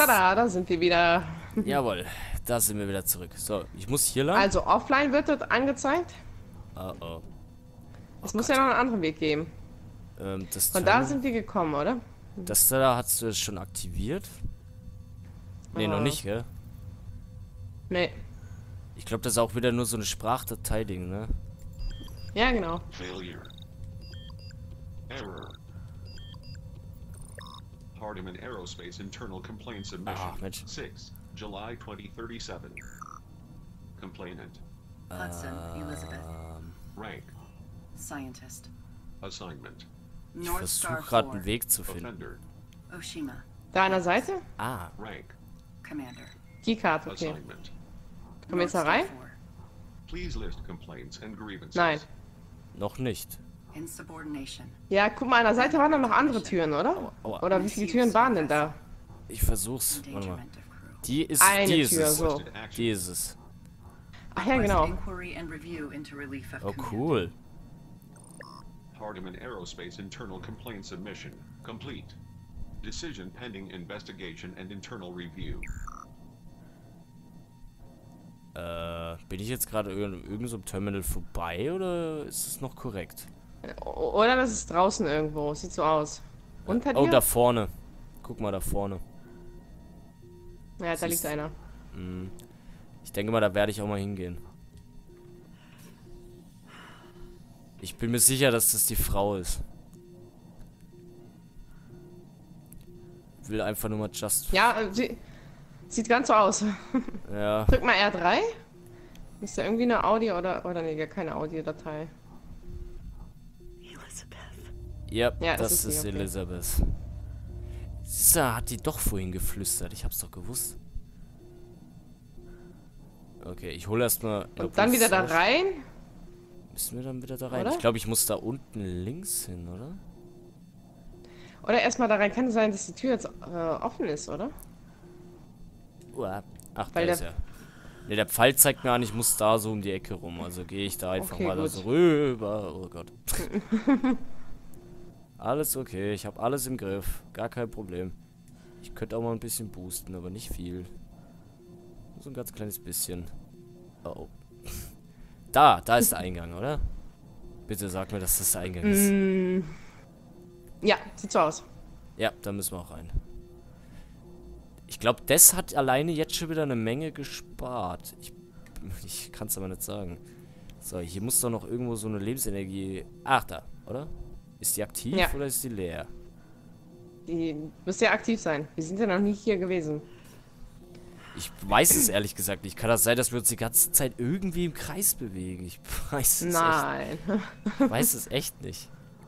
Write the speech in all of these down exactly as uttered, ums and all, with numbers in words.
Tada, da sind wir wieder. Jawohl, da sind wir wieder zurück. So, ich muss hier lang. Also offline wird das angezeigt. Oh oh. Es Oh muss Gott. ja noch einen anderen Weg geben. Ähm, das Von da Terminal- sind wir gekommen, oder? Das da hast du schon aktiviert? Nee, noch Ah. nicht, gell? Nee. Ich glaube, das ist auch wieder nur so eine Sprachdatei-Ding, ne? Ja, genau. Failure. Error. Hardiman Aerospace Internal Complaint Submission. Ah, Mensch. six, July twenty thirty-seven. Complainant. Hudson Elizabeth. Ähm, Rank. Scientist. Assignment. ich North Star versuche gerade einen four. Weg zu finden. Offender. Oshima. Da an der Seite? Ah, Rank. Commander. Keycard, okay. Assignment. Kommen wir jetzt da North Star rein? Oh. Please list complaints and grievances. Nein. noch nicht. four. Insubordination. Ja, guck mal, an der Seite waren da noch andere Türen, oder? Aua, aua. Oder wie viele Türen waren denn da? Ich versuch's. Warte mal. Endangerment of crew. Die ist, Eine die ist Tür, es. so. Die ist es. Ach ja, genau. Inquiry and review into relief of Oh, command. cool. Hardiman Aerospace Internal Complaint Submission. Complete. Decision pending investigation and internal review. Äh, bin ich jetzt gerade in irgendeinem so Terminal vorbei oder ist es noch korrekt? O- Oder das ist draußen irgendwo. Sieht so aus. Unter dir? Oh, da vorne. Guck mal, da vorne. Ja, da liegt Siehst- einer. Hm. Ich denke mal, da werde ich auch mal hingehen. Ich bin mir sicher, dass das die Frau ist. Will einfach nur mal just... Ja, äh, sie, sieht ganz so aus. Ja. Drück mal R drei. Ist da irgendwie eine Audio oder... Oder nee, gar keine Audiodatei. Ja, Ja, das, das ist ist, sie, okay. Elisabeth. Sisa hat die doch vorhin geflüstert. Ich hab's doch gewusst. Okay, ich hole erstmal... Und dann wieder da rein. Müssen wir dann wieder da rein? Oder? Ich glaube, ich muss da unten links hin, oder? Oder erstmal da rein. Kann es sein, dass die Tür jetzt äh, offen ist, oder? Uah. Ach, da Weil ist der- er. Ne, der Pfeil zeigt mir an, ich muss da so um die Ecke rum. Also gehe ich da einfach Okay, mal da gut. so rüber. Oh Gott. Alles okay, ich habe alles im Griff. Gar kein Problem. Ich könnte auch mal ein bisschen boosten, aber nicht viel. So ein ganz kleines bisschen. Oh, oh. Da, da ist der Eingang, oder? Bitte sag mir, dass das der Eingang ist. Mm. Ja, sieht so aus. Ja, da müssen wir auch rein. Ich glaube, das hat alleine jetzt schon wieder eine Menge gespart. Ich, ich kann es aber nicht sagen. So, hier muss doch noch irgendwo so eine Lebensenergie... Ach, da, oder? Ist die aktiv Ja. oder ist die leer? Die müsste ja aktiv sein. Wir sind ja noch nie hier gewesen. Ich weiß es ehrlich gesagt nicht. Kann das sein, dass wir uns die ganze Zeit irgendwie im Kreis bewegen? Ich weiß es Nein. echt. Ich weiß es echt nicht.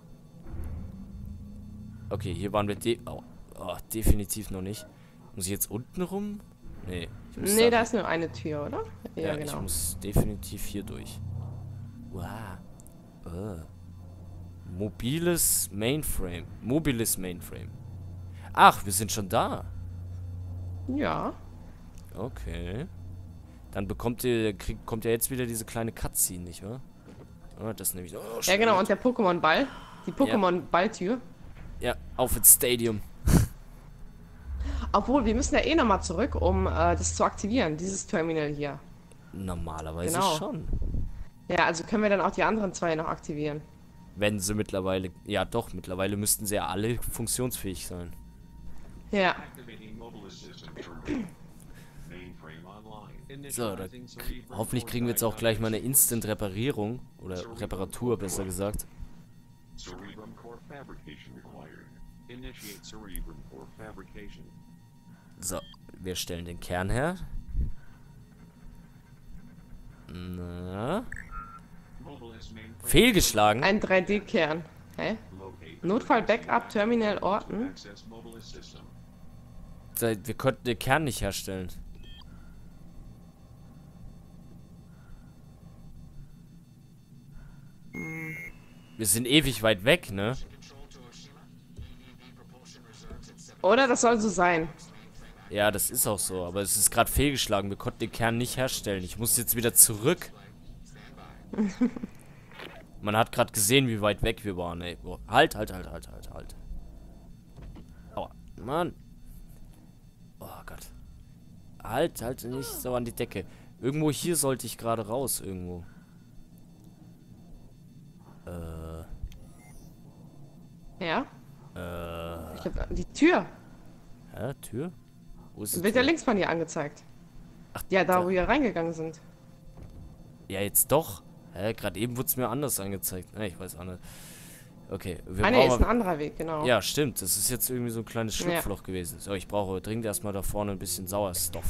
Okay, hier waren wir de oh, oh, definitiv noch nicht. Muss ich jetzt unten rum? Nee. Ich muss Nee, da ist nur eine Tür, oder? Ja, Ja, ich genau. muss definitiv hier durch. Wow. Äh. Mobiles Mainframe. Mobiles Mainframe. Ach, wir sind schon da. Ja. Okay. Dann bekommt ihr, kriegt, kommt ja jetzt wieder diese kleine Cutscene, nicht wahr? Oh, das nehme ich. Oh, Ja, genau. Und der Pokémon-Ball. Die Pokémon-Balltür. Ja, auf ins Stadium. Obwohl, wir müssen ja eh nochmal zurück, um äh, das zu aktivieren. Dieses Terminal hier. Normalerweise Genau. schon. Ja, also können wir dann auch die anderen zwei noch aktivieren. Wenn sie mittlerweile. Ja, doch, mittlerweile müssten sie ja alle funktionsfähig sein. Ja. Activating mobile system terminal. Mainframe online. So, da, Initializing Cerebrum hoffentlich kriegen wir jetzt auch gleich mal eine Instant-Reparierung. Oder Reparatur, besser gesagt. Cerebrum core fabrication required. Initiate cerebrum core fabrication. So, wir stellen den Kern her. Na. Mobilis mainframe Fehlgeschlagen. Ein drei D-Kern. Hä? locate. Notfall-Backup, Terminal orten. Access mobilis system. Da- Wir konnten den Kern nicht herstellen. Wir sind ewig weit weg, ne? Oder das soll so sein. Ja, das ist auch so, aber es ist gerade fehlgeschlagen. Wir konnten den Kern nicht herstellen. Ich muss jetzt wieder zurück. Man hat gerade gesehen, wie weit weg wir waren, ey. Boah. Halt, halt, halt, halt, halt, halt. Aua. Mann. Oh Gott. halt, halt nicht so an die Decke. Irgendwo hier sollte ich gerade raus, irgendwo. Äh. Ja? Äh. Ich glaub, die Tür. Hä? Tür? Wo ist die Wird ja Tür? links von dir angezeigt. Ach, Ja, da da. wo wir reingegangen sind. Ja, jetzt doch. Hä? Gerade eben wurde es mir anders angezeigt. Ne, ich weiß auch nicht. Okay, wir Ah, nee, ist brauchen... ein anderer Weg, genau. Ja, stimmt. Das ist jetzt irgendwie so ein kleines Ja. Schlupfloch gewesen. So, ich brauche dringend erstmal da vorne ein bisschen Sauerstoff.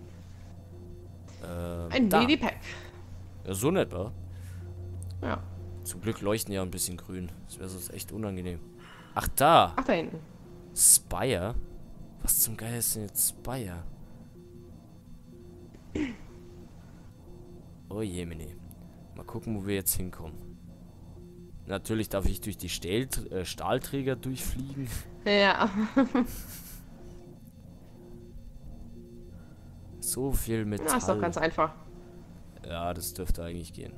Ähm, Ein da. Medipack. Ja, so nett, wa? Ja. Zum Glück leuchten ja ein bisschen grün. Das wäre sonst echt unangenehm. Ach, da. Ach, da hinten. Spire? Was zum Geier ist denn jetzt Spire? Oh je, Mini. Mal gucken, wo wir jetzt hinkommen. Natürlich darf ich durch die Stahl äh, Stahlträger durchfliegen. Ja. So viel Metall. Na, ist doch ganz einfach. Ja, das dürfte eigentlich gehen.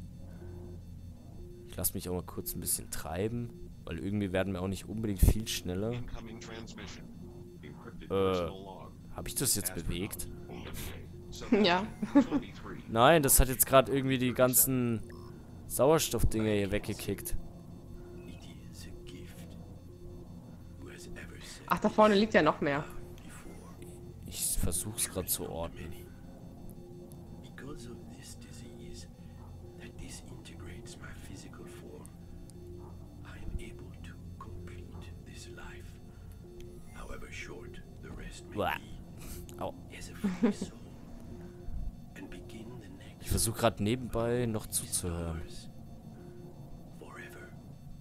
Ich lasse mich auch mal kurz ein bisschen treiben, weil irgendwie werden wir auch nicht unbedingt viel schneller. Incoming transmission. Encrypted Äh, personal log. habe ich das jetzt bewegt? Ja. twenty-three. Nein, das hat jetzt gerade irgendwie die ganzen Sauerstoffdinger hier weggekickt. It is a gift. Who has ever said Ach, da vorne liegt ja noch mehr. before? Ich versuch's gerade zu ordnen. Because of this disease that disintegrates my physical form, I am able to complete this life, however short the rest may Blah. be, Au. as a free soul, and begin the next Ich versuche gerade nebenbei noch zuzuhören. hours forever.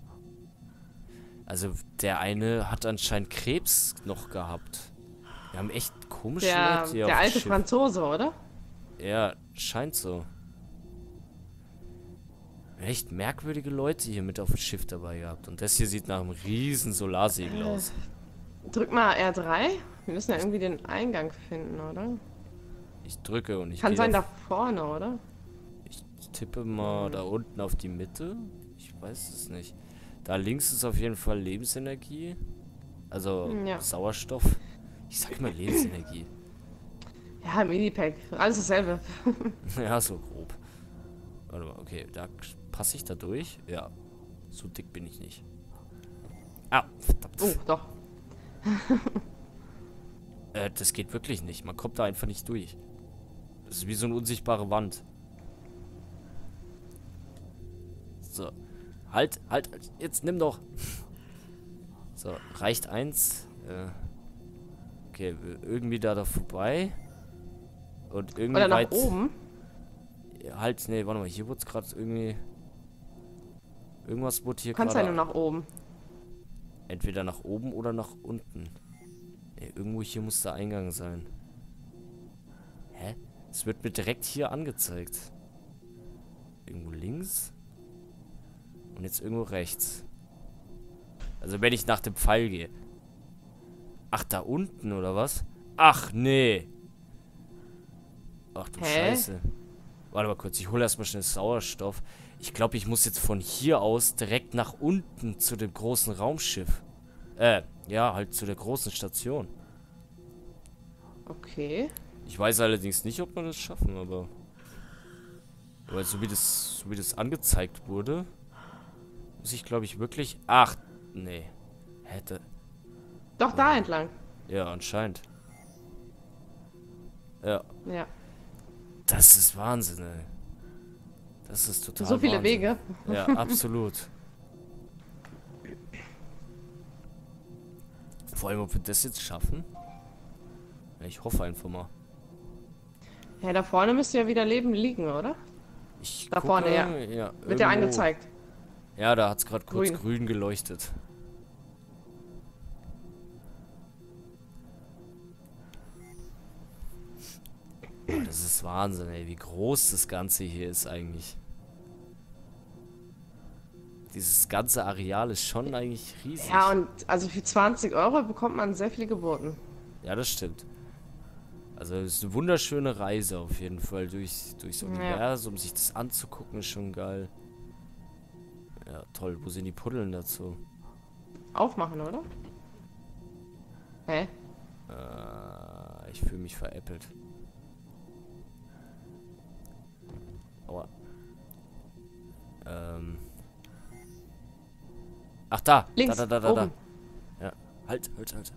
Also der eine hat anscheinend Krebs noch gehabt. Wir haben echt komische Der, Leute hier der auf dem alte Schiff. Franzose, oder? Ja, scheint so. Echt merkwürdige Leute hier mit auf dem Schiff dabei gehabt. Und das hier sieht nach einem riesen Solarsegel aus. Drück mal R drei. Wir müssen ja irgendwie den Eingang finden, oder? Ich drücke und ich Kann gehe sein, da auf, vorne, oder? ich tippe mal da unten auf die Mitte. Ich weiß es nicht. Da links ist auf jeden Fall Lebensenergie. Also Ja. Sauerstoff. Ich sag mal Lebensenergie. Ja, Medipack. Alles dasselbe. Ja, so grob. Warte mal, okay, da passe ich da durch. Ja, so dick bin ich nicht. Ah, verdammt. Oh, doch. Äh, das geht wirklich nicht. Man kommt da einfach nicht durch. Das ist wie so eine unsichtbare Wand. So. Halt, halt, halt. Jetzt nimm doch. So, reicht eins. Äh, okay, irgendwie da, da vorbei. Und irgendwie Oder nach weit... oben. Ja, halt, nee, warte mal. Hier wurde es gerade irgendwie... Irgendwas wurde hier Du kannst ja gerade... nur nach oben. Entweder nach oben oder nach unten. Nee, irgendwo hier muss der Eingang sein. Hä? Es wird mir direkt hier angezeigt. Irgendwo links. Und jetzt irgendwo rechts. Also wenn ich nach dem Pfeil gehe. Ach, da unten oder was? Ach, nee. Ach du Hä? Scheiße. Warte mal kurz, ich hole erstmal schnell Sauerstoff. Ich glaube, ich muss jetzt von hier aus direkt nach unten zu dem großen Raumschiff. Äh, ja, halt zu der großen Station. Okay. Ich weiß allerdings nicht, ob wir das schaffen, aber... Weil so wie das, so wie das angezeigt wurde, muss ich, glaube ich, wirklich... Ach, nee. Hätte... Doch, da entlang. Ja, anscheinend. Ja, Ja. das ist Wahnsinn, ey. Das ist total So viele Wahnsinn. Wege. Ja, absolut. Vor allem, ob wir das jetzt schaffen. Ja, ich hoffe einfach mal. Ja, da vorne müsste ja wieder Leben liegen, oder? Ich Da vorne, ja. ja Wird ja irgendwo- angezeigt. Ja, da hat es gerade kurz Grün. grün geleuchtet. Oh, das ist Wahnsinn, ey, wie groß das Ganze hier ist eigentlich. Dieses ganze Areal ist schon eigentlich riesig. Ja, und also für zwanzig Euro bekommt man sehr viel geboten. Ja, das stimmt. Also es ist eine wunderschöne Reise auf jeden Fall durch, durchs Ja. Universum. Sich das anzugucken ist schon geil. Ja, toll. Wo sind die Puddeln dazu? Aufmachen, oder? Hä? Äh, ich Ich fühle mich veräppelt. Aua. Ähm. Ach, da. Links, Da, da, da, da, oben. da. Ja. Halt, halt, halt.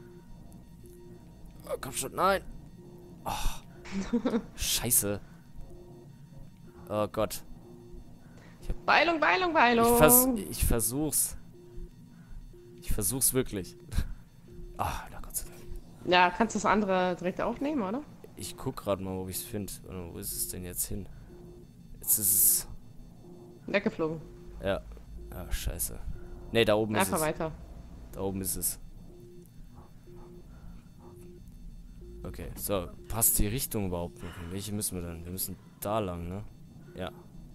Oh, komm schon, nein. Oh. Scheiße. Oh Gott. Beilung, Beilung, Beilung. Ich, vers ich versuch's. Ich versuch's wirklich. Ah, na Gott sei Dank. Ja, kannst du das andere direkt aufnehmen, oder? Ich guck gerade mal, ob ich's finde. Wo ist es denn jetzt hin? Jetzt ist es. Weggeflogen. Ja. Ah, scheiße. Ne, da oben Einfach ist es. weiter. Da oben ist es. Okay, so. Passt die Richtung überhaupt noch? In welche müssen wir dann? Wir müssen da lang, ne? Ja.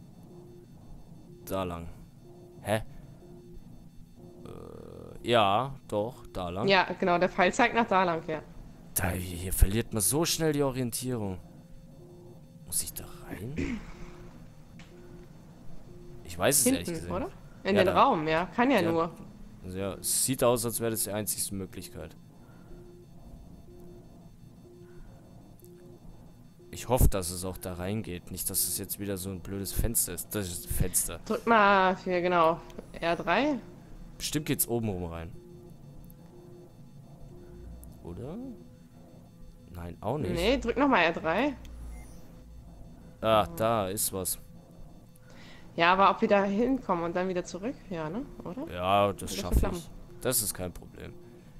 Da lang. Hä? Äh, ja, doch, da lang. Ja, genau, der Pfeil zeigt nach da lang, ja. Da, hier verliert man so schnell die Orientierung. Muss ich da rein? Ich weiß es ehrlich Hinten, gesagt. oder? In Ja, den da. Raum, ja. Kann ja, Ja. nur. Also ja, es sieht aus, als wäre das die einzigste Möglichkeit. Ich hoffe, dass es auch da reingeht. Nicht, dass es jetzt wieder so ein blödes Fenster ist. Das ist ein Fenster. Drück mal hier, genau. R drei. Bestimmt geht's oben rum rein. Oder? Nein, auch nicht. Nee, drück nochmal R drei. Ah, da ist was. Ja, aber ob wir da hinkommen und dann wieder zurück? Ja, ne? Oder? Ja, das Das schaffe klappen. ich. Das ist kein Problem.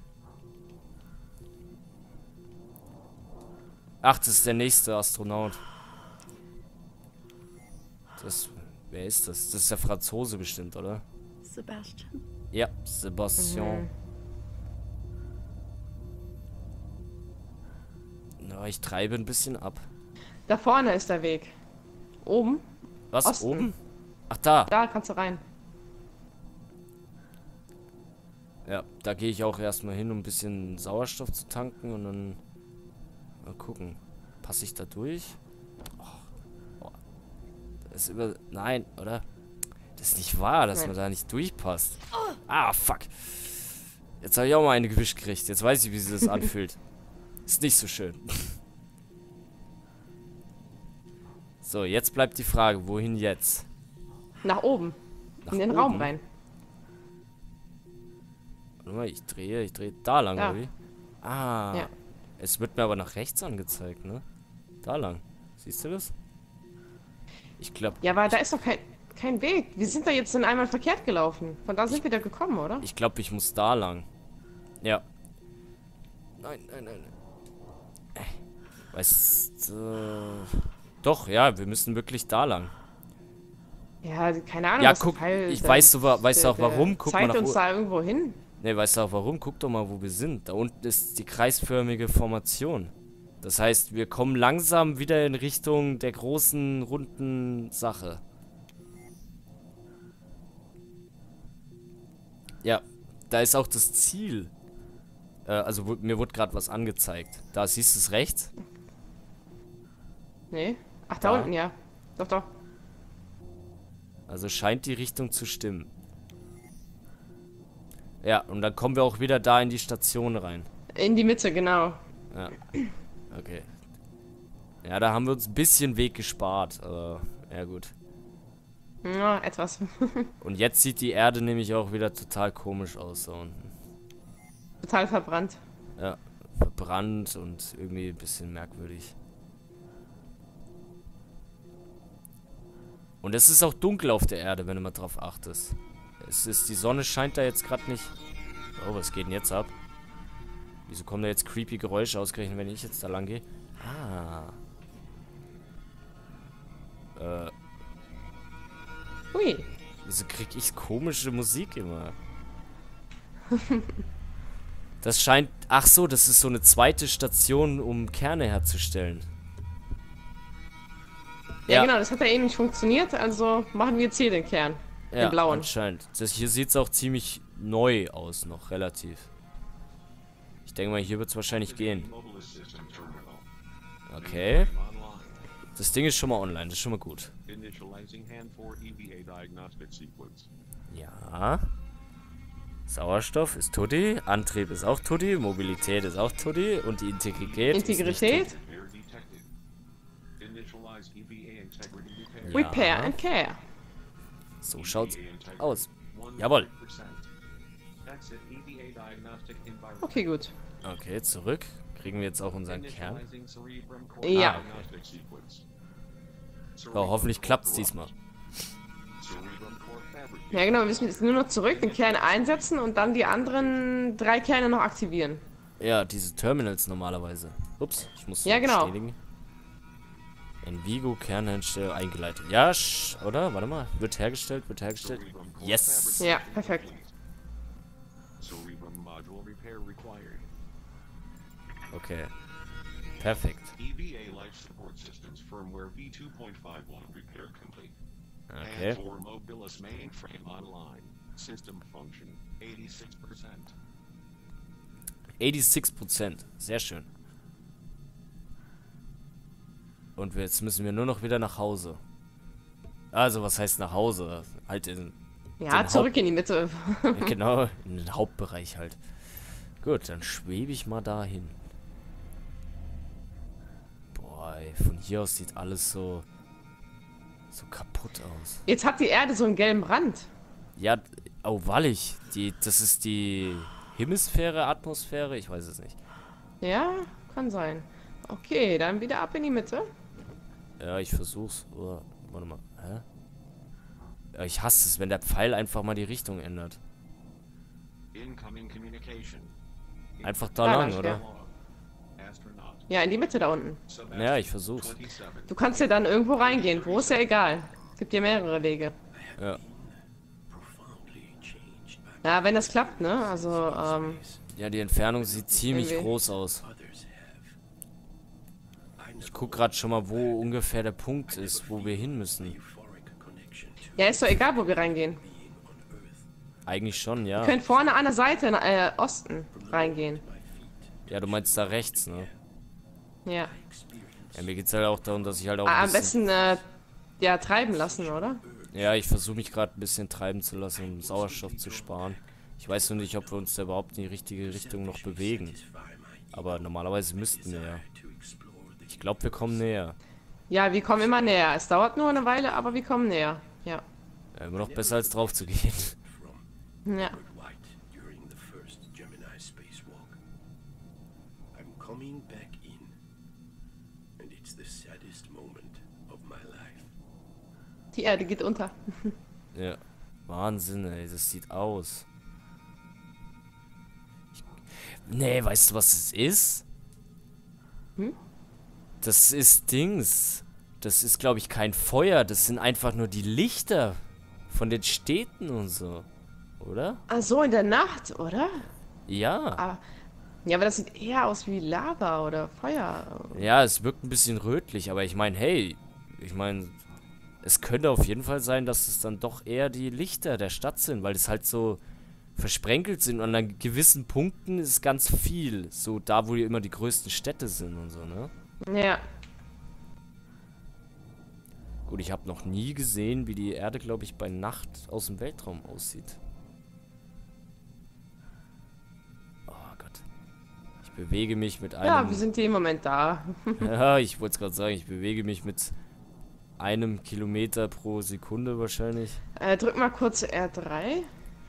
Ach, das ist der nächste Astronaut. Das. Wer ist das? Das ist der Franzose bestimmt, oder? Sebastian. Ja, Sebastian. Mhm. Na, ich treibe ein bisschen ab. Da vorne ist der Weg. Oben. Was? Osten. Oben? Ach, da. Da kannst du rein. Ja, da gehe ich auch erstmal hin, um ein bisschen Sauerstoff zu tanken und dann mal gucken. Passe ich da durch? Oh, oh. Das ist über... Nein, oder? Das ist nicht wahr, dass Nein. man da nicht durchpasst. Ah, fuck. Jetzt habe ich auch mal eine gewischt gekriegt. Jetzt weiß ich, wie sich das anfühlt. Ist nicht so schön. So, jetzt bleibt die Frage, wohin jetzt? Nach oben. Nach in den oben? Raum rein. Warte mal, ich drehe, ich drehe da lang, Ja. oder wie? Ah. Ja. Es wird mir aber nach rechts angezeigt, ne? Da lang. Siehst du das? Ich glaube, Ja, aber da ist doch kein, kein Weg. Wir sind da jetzt in einmal verkehrt gelaufen. Von da sind wir da gekommen, oder? ich glaube, ich muss da lang. Ja. Nein, nein, nein. Äh, Weißt du... Doch, ja, wir müssen wirklich da lang. Ja, keine Ahnung. Ja, was der guck, Pfeil- ich der- weiß du, wa- weißt du der- auch warum? der Guck mal zeigt nach uns oben. da irgendwo hin. Ne, weißt du auch warum? Guck doch mal, wo wir sind. Da unten ist die kreisförmige Formation. Das heißt, wir kommen langsam wieder in Richtung der großen, runden Sache. Ja, da ist auch das Ziel. Äh, also wo, mir wurde gerade was angezeigt. Da siehst du es rechts. Nee. Ach, da, Da. unten, ja. Doch, doch. Also scheint die Richtung zu stimmen. Ja, und dann kommen wir auch wieder da in die Station rein. In die Mitte, genau. Ja. Okay. Ja, da haben wir uns ein bisschen Weg gespart. Aber, ja gut. Ja, etwas. Und jetzt sieht die Erde nämlich auch wieder total komisch aus da unten. Total verbrannt. Ja, verbrannt und irgendwie ein bisschen merkwürdig. Und es ist auch dunkel auf der Erde, wenn du mal drauf achtest. Es ist, die Sonne scheint da jetzt gerade nicht. Oh, was geht denn jetzt ab? Wieso kommen da jetzt creepy Geräusche ausgerechnet, wenn ich jetzt da lang gehe? Ah. Äh, Hui. wieso krieg ich komische Musik immer? Das scheint... Ach so, das ist so eine zweite Station, um Kerne herzustellen. Ja, Ja. genau, das hat ja eben nicht funktioniert, also machen wir jetzt hier den Kern. Ja, den blauen. anscheinend. Das hier sieht es auch ziemlich neu aus noch, relativ. Ich denke mal, hier wird es wahrscheinlich gehen. Mobile System Terminal. Okay. Online. Das Ding ist schon mal online, das ist schon mal gut. Initializing hand four E V A diagnostic sequence. Ja. Sauerstoff ist Tutti, Antrieb ist auch Tutti, Mobilität ist auch Tutti und die Integrität Integrität, ist nicht Repair detected. Initialize E V A integrity repair. Ja. Repair and Care. So schaut's E V A integrity aus. one hundred percent. Jawohl. Exit E V A diagnostic environment. Okay, gut. Okay, zurück. Kriegen wir jetzt auch unseren Kern. Initializing cerebrum core Ja. diagnostic sequence. Oh, hoffentlich klappt's diesmal. Cerebrum core fabric. Ja genau, wir müssen jetzt nur noch zurück, den Kern einsetzen und dann die anderen drei Kerne noch aktivieren. Ja, diese Terminals normalerweise. Ups, ich muss Ja, genau. bestätigen. Envigo Kernherstellung eingeleitet. Ja, sch oder? Warte mal. Wird hergestellt, wird hergestellt. Cerebrum core Yes. fabric Ja, perfekt. complete. Cerebrum module repair required. Okay. Perfekt. E V A life support systems firmware V two point five one repair complete. Okay. And for Mobilis mainframe online. System function eighty-six percent. sechsundachtzig Prozent. Sehr schön. Und wir- jetzt müssen wir nur noch wieder nach Hause. Also, was heißt nach Hause? Halt in, Ja, Den zurück in die Mitte. genau, in den Hauptbereich halt. Gut, dann schwebe ich mal dahin. Boah, ey, von hier aus sieht alles so so kaputt aus. Jetzt hat die Erde so einen gelben Rand. Ja, oh, wallig. Die, das ist die Hemisphäre, Atmosphäre, ich weiß es nicht. Ja, kann sein. Okay, dann wieder ab in die Mitte. Ja, ich versuch's. Oder, warte mal. Hä? Ja, ich hasse es, wenn der Pfeil einfach mal die Richtung ändert. Incoming communication. Einfach da Da lang, lang, oder? Astronaut. Ja, in die Mitte da unten. Ja, ich versuch's. twenty-seven. Du kannst ja dann irgendwo reingehen. Wo ist ja egal. Es gibt ja mehrere Wege. Ja. Profoundly changed by Ja, wenn das klappt, ne? Also, ähm, Ja, die Entfernung sieht ziemlich Irgendwie. groß aus. others have. I Ich guck gerade schon mal, wo ungefähr der Punkt ist, wo wir hin müssen. euphoric connection to ja, ist doch egal, wo wir reingehen. being on Earth. Eigentlich schon, ja. Wir können vorne an der Seite, äh, Osten, reingehen. My feet, Ja, du meinst da rechts, ne? Ja. experience Ja, mir geht's halt auch darum, dass ich halt auch Ah, ein am bisschen... besten, äh, ja, treiben lassen, oder? Ja, ich versuche mich gerade ein bisschen treiben zu lassen, um Sauerstoff zu sparen. Ich weiß nur nicht, ob wir uns da überhaupt in die richtige Richtung noch bewegen. satisfy my Aber normalerweise müssten wir ja. to explore the Ich glaube, wir kommen näher. Ja, wir kommen immer näher. Es dauert nur eine Weile, aber wir kommen näher. Ja. Ja, immer noch besser als drauf zu gehen. from Ja. Robert White during the first Gemini spacewalk. I'm coming back in, and it's the saddest moment of my life. Die Erde geht unter. Ja. Wahnsinn, ey, das sieht aus. Ich, nee, weißt du, was es ist? Hm? Das ist Dings. Das ist, glaube ich, kein Feuer. Das sind einfach nur die Lichter von den Städten und so. Oder? Ach so, in der Nacht, oder? Ja. Ah, ja, aber das sieht eher aus wie Lava oder Feuer. Ja, es wirkt ein bisschen rötlich, aber ich meine, hey, ich meine, es könnte auf jeden Fall sein, dass es dann doch eher die Lichter der Stadt sind, weil es halt so versprenkelt sind und an gewissen Punkten ist ganz viel. So da, wo immer die größten Städte sind und so, ne? Ja. Gut, ich habe noch nie gesehen, wie die Erde, glaube ich, bei Nacht aus dem Weltraum aussieht. Oh Gott. Ich bewege mich mit einem... Ja, wir sind hier im Moment da. Ja, ich wollte es gerade sagen, ich bewege mich mit einem Kilometer pro Sekunde wahrscheinlich. Äh, drück mal kurz R drei.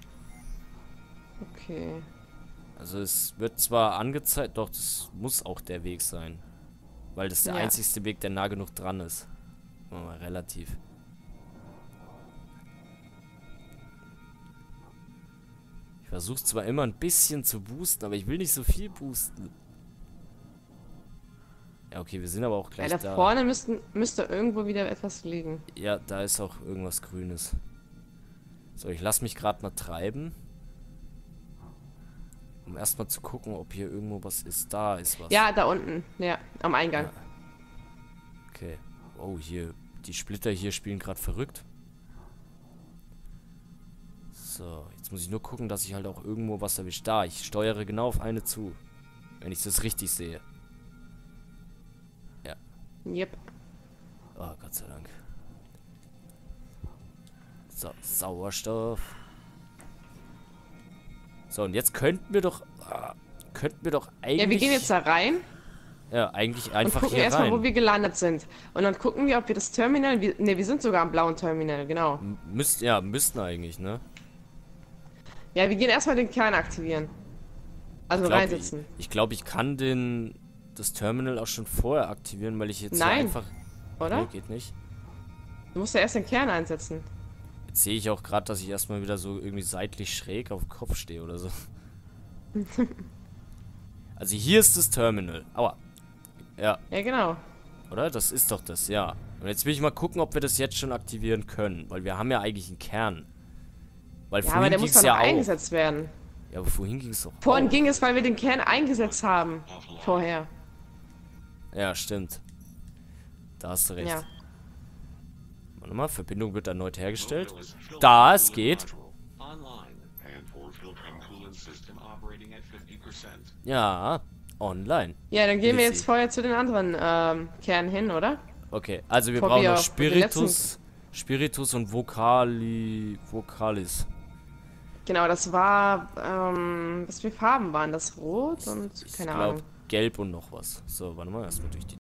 Okay. Also es wird zwar angezeigt, doch das muss auch der Weg sein. Weil das der Ja. einzigste Weg, der nah genug dran ist. Sagen wir mal relativ. Ich versuche zwar immer ein bisschen zu boosten, aber ich will nicht so viel boosten. Ja, okay, wir sind aber auch Ja, gleich da da. vorne müssten, müsste irgendwo wieder etwas liegen. Ja, da ist auch irgendwas Grünes. So, ich lasse mich gerade mal treiben. Um erstmal zu gucken, ob hier irgendwo was ist. Da ist was. Ja, da unten. Ja, am Eingang. Ja. Okay. Oh, hier. Die Splitter hier spielen gerade verrückt. So, jetzt muss ich nur gucken, dass ich halt auch irgendwo was erwische. Da, ich steuere genau auf eine zu. Wenn ich das richtig sehe. Ja. Yep. Oh, Gott sei Dank. So, Sauerstoff. So, und jetzt könnten wir doch... Äh, könnten wir doch eigentlich... Ja, wir gehen jetzt da rein Ja, eigentlich und einfach gucken hier erstmal, wo rein. wir gelandet sind. Und dann gucken wir, ob wir das Terminal... Ne, wir sind sogar am blauen Terminal, genau. M- Müsst, ja, müssten eigentlich, ne? Ja, wir gehen erstmal den Kern aktivieren. Also Glaub, reinsetzen. Ich, ich glaube, ich kann den... das Terminal auch schon vorher aktivieren, weil ich jetzt hier Nein. einfach... Oder? Nee, geht nicht. Du musst ja erst den Kern einsetzen. Jetzt sehe ich auch gerade, dass ich erstmal wieder so irgendwie seitlich schräg auf dem Kopf stehe oder so. Also hier ist das Terminal. Aua. Ja, Ja, genau. oder? Das ist doch das, ja. Und jetzt will ich mal gucken, ob wir das jetzt schon aktivieren können. Weil wir haben ja eigentlich einen Kern. Weil Ja, aber vorhin der ging muss es dann ja noch auch. eingesetzt werden. Ja, aber vorhin ging es doch Vorhin auch. ging es, weil wir den Kern eingesetzt haben. Vorher. Ja, stimmt. Da hast du recht. Ja. Warte mal, Verbindung wird erneut hergestellt. Da, es geht. Ja, online. Ja, dann gehen wir Easy. jetzt vorher zu den anderen ähm, Kernen hin, oder? Okay, also wir Bevor brauchen wir noch auf den letzten- Spiritus, Spiritus und Vocali, Vocalis. Genau, das war, ähm, was für Farben waren das? Rot und, Ich keine glaube, Ahnung. gelb und noch was. So, warte mal, erstmal durch die